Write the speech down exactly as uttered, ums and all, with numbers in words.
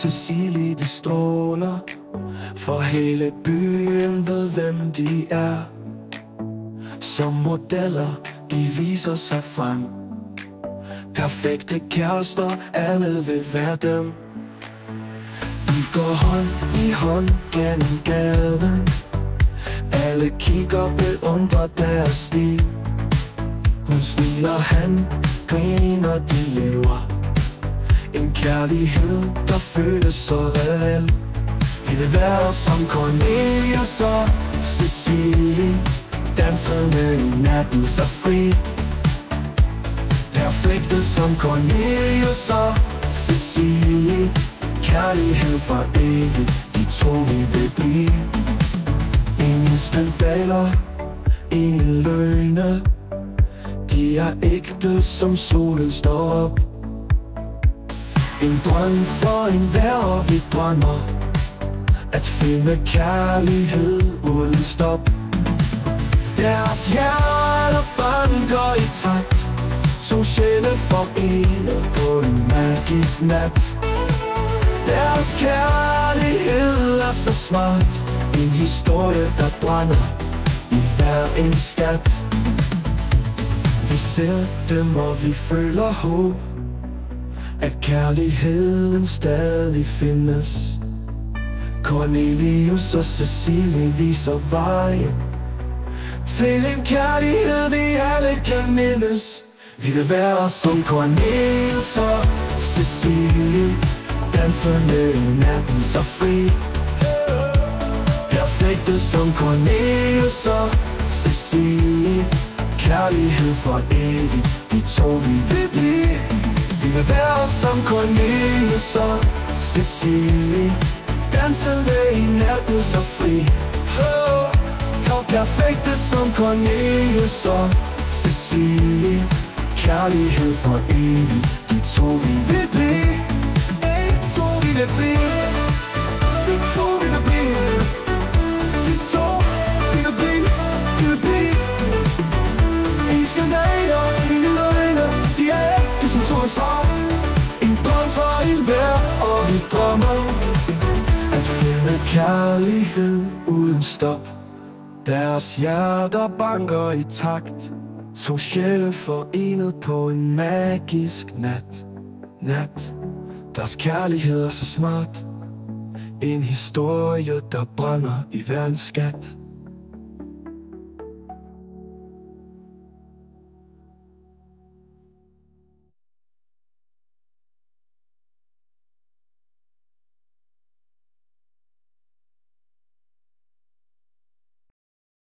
Cecilie, de stråler, for hele byen ved, hvem de er. Som modeller, de viser sig frem. Perfekte kærester, alle vil være dem. De går hånd i hånd gennem gaden. Alle kigger, beundrer deres stil. Hun smiler, han griner, de lever en kærlighed, der føles så reel. Vi vil være som Cornelius og Cecilie, dansende i natten så fri. Perfekte som Cornelius og Cecilie, kærlighed for evigt, de to vi vil blive. Ingen skandaler, ingen løgne, de er ægte som solen står op. En drøm for enhver, og vi drømmer at finde kærlighed uden stop. Deres hjerter banker i takt, to sjæle forenet på en magisk nat. Deres kærlighed er så smart, en historie der brænder i hver en skat. Vi ser dem, og vi føler håb, at kærligheden stadig findes. Cornelius og Cecilie viser vejen til en kærlighed, vi alle kan mindes. Vi vil være som Cornelius og Cecilie, dansende i natten så fri. Perfekte som Cornelius og Cecilie, kærlighed for evigt, de to vi vil blive. Vi vil være som Cornelius og Cecilie, dansende i natten så fri. Og perfekte som Cornelius og Cecilie, kærlighed for evigt, de to vi vil blive. De to vi vil blive. De to vi vil blive. De to vi vil blive. Vi vil blive. Ingen skandaler, ingen løgne, de er ægte som solens strøm. En drøm for enhver, og vi drømmer at finde kærlighed uden stop. Deres hjerter banker i takt, to sjæle forenet på en magisk nat. Nat, deres kærlighed er så smart, en historie der brænder i hver en skat.